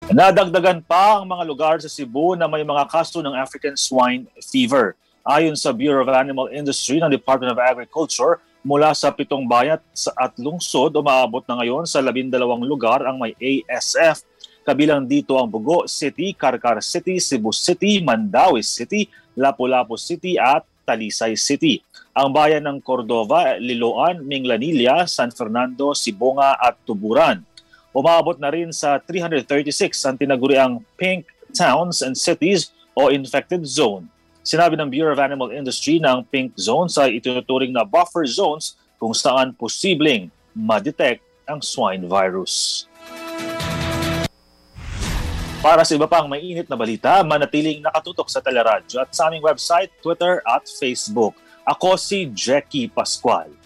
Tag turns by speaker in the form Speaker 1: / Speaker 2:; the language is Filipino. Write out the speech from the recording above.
Speaker 1: Nadagdagan pa ang mga lugar sa Cebu na may mga kaso ng African swine fever. Ayon sa Bureau of Animal Industry ng Department of Agriculture, mula sa 7 bayan at lungsod, umaabot na ngayon sa 12 lugar ang may ASF. Kabilang dito ang Bugo City, Carcar City, Cebu City, Mandaue City, Lapu-Lapu City at Talisay City. Ang bayan ng Cordova, Liloan, Minglanilla, San Fernando, Sibonga at Tuburan. Umaabot na rin sa 336 ang tinaguriang pink towns and cities o infected zone. Sinabi ng Bureau of Animal Industry na ang pink zones ay itinuturing na buffer zones kung saan posibleng ma-detect ang swine virus. Para sa iba pang mainit na balita, manatiling nakatutok sa teleradyo at sa aming website, Twitter at Facebook. Ako si Jackie Pascual.